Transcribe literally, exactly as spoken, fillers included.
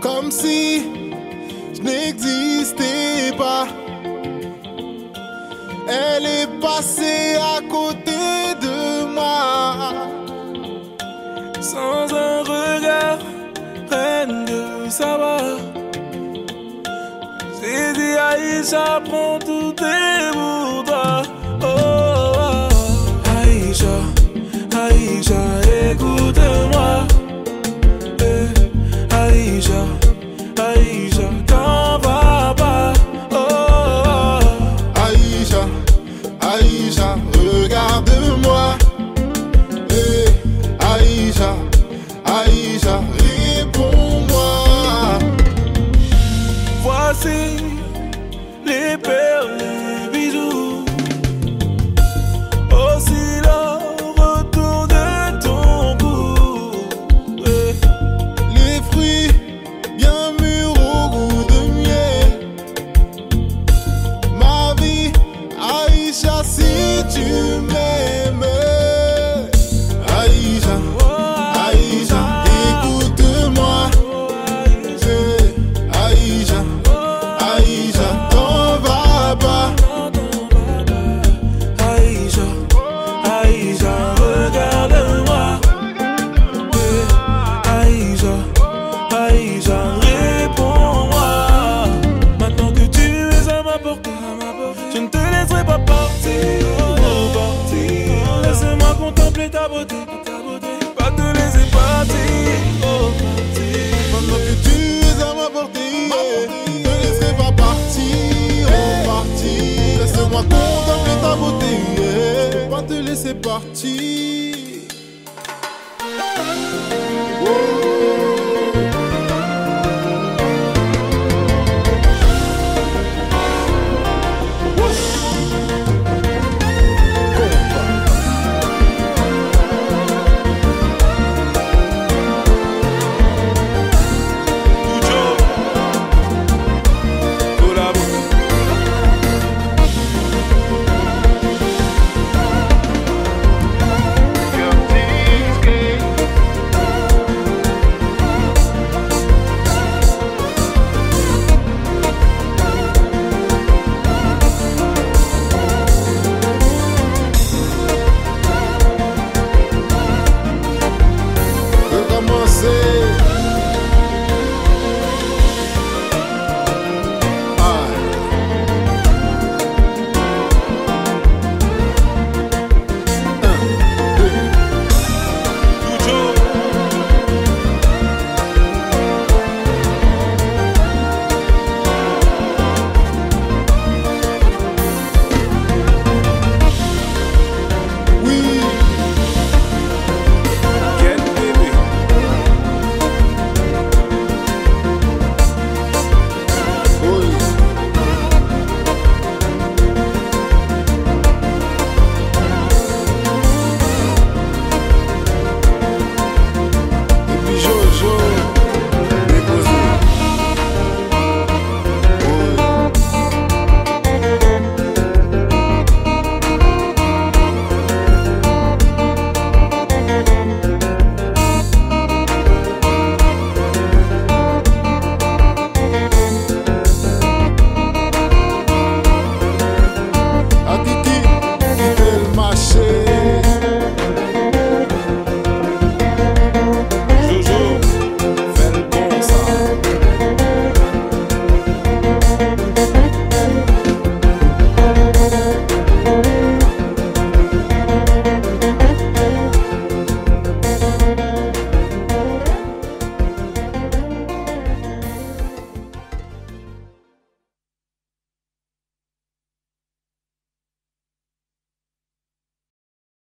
comme si je n'existais pas. Elle est passée à côté de moi, sans un regard, reine de savoir. J'ai dit Aïcha, prends tout est pour toi. Oh, oh, oh. Aïcha, Aïcha, écoute-moi. Eh, Aïcha, Aïcha, t'en vas pas. Oh, oh, oh. Aïcha, Aïcha, regarde-moi. Eh, Aïcha, Aïcha, réponds-moi. Voici les perles, les bijoux, aussi le retour de ton cou. Eh. Les fruits bien mûrs au goût de miel. Ma vie, Aïcha, si tu m'aimes. Aïcha, Aïcha, écoute-moi. Eh, Aïcha, Aïcha, t'en vas pas. Aïcha, Aïcha, regarde-moi. Eh, Aïcha, Aïcha, réponds-moi. Maintenant que tu es à ma portée, je ne te laisserai pas partir. Oh, partir. Laisse-moi contempler ta beauté, pas te laisser partir. Oh, partir. Maintenant que tu es à ma portée, ne te laisserai pas partir. Oh, partir. Laisse-moi contempler ta beauté, pas te laisser partir.